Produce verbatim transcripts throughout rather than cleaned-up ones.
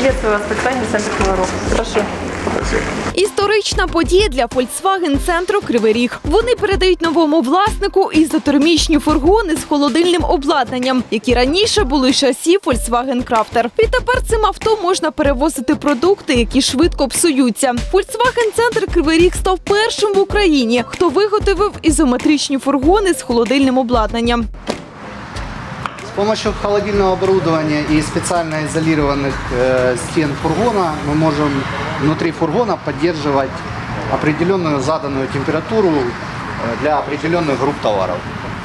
Приветствую вас, Volkswagen Центр Кривий Рог. Прошу. Історична подія для Volkswagen Центру Кривий Ріг. Вони передають новому власнику ізотермічні фургони з холодильним обладнанням, які раніше були шасі Volkswagen Crafter. Відтепер цим авто можна перевозити продукти, які швидко псуються. Volkswagen Центр Кривий Ріг став першим в Україні, хто виготовив ізометричні фургони з холодильним обладнанням. С помощью холодильного оборудования и специально изолированных э, стен фургона мы можем внутри фургона поддерживать определенную заданную температуру э, для определенных групп товаров.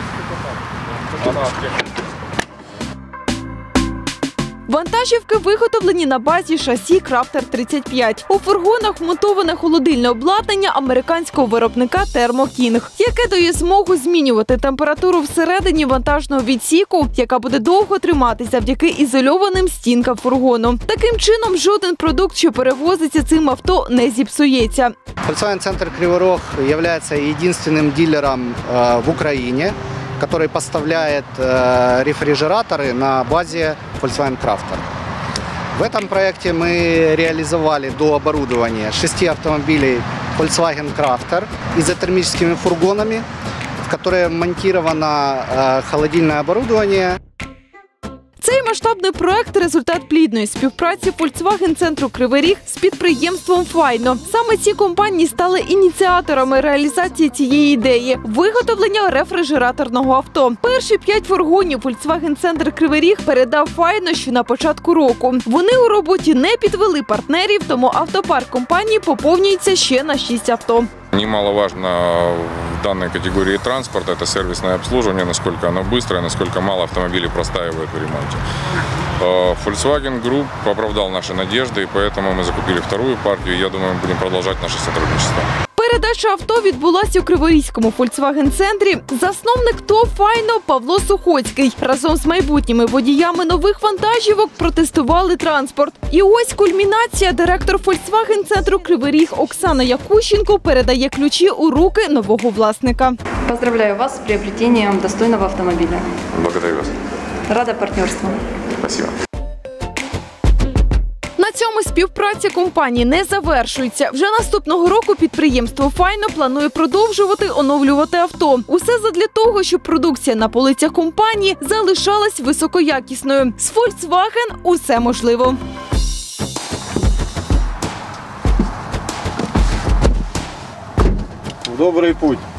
Вантажівки виготовлені на базі шасі Crafter тридцять п'ять. У фургонах вмонтоване холодильне обладнання американського виробника Thermo King, яке дає змогу змінювати температуру всередині вантажного відсіку, яка буде довго триматися завдяки ізольованим стінкам фургону. Таким чином, жоден продукт, що перевозиться цим авто, не зіпсується. Volkswagen Центр Кривий Рог является единственным дилером э, в Украине, который поставляет э, рефрижераторы на базе Volkswagen Crafter. В этом проекте мы реализовали до оборудования шести автомобилей Volkswagen Crafter изотермическими фургонами, в которые монтировано э, холодильное оборудование. Цей масштабний проект – результат плідної співпраці Volkswagen Центру Кривий Ріг з підприємством «Файно». Саме ці компанії стали ініціаторами реалізації цієї ідеї – виготовлення рефрижераторного авто. Перші п'ять фургонів Volkswagen Центр Кривий Ріг передав «Файно» ще на початку року. Вони у роботі не підвели партнерів, тому автопарк компанії поповнюється ще на шість авто. Немаловажно в данной категории транспорта – это сервисное обслуживание, насколько оно быстрое, насколько мало автомобилей простаивает в ремонте. Volkswagen Group оправдал наши надежды, и поэтому мы закупили вторую партию. Я думаю, мы будем продолжать наше сотрудничество. Передача авто відбулася у Криворізькому Volkswagen-центрі. Засновник ТОВ «Файно» Павло Сухоцький разом з майбутніми водіями нових вантажівок протестували транспорт. І ось кульмінація. Директор Volkswagen-центру Кривий Ріг Оксана Якущенко передає ключі у руки нового власника. Поздравляю вас с приобретением достойного автомобиля. Благодарю вас. Рада партнерству. Спасибо. На цьому співпраця компанії не завершується. Вже наступного року підприємство «Файно» планує продовжувати оновлювати авто. Усе задля того, щоб продукція на полицях компанії залишалась високоякісною. З Volkswagen усе можливо. В добрий путь.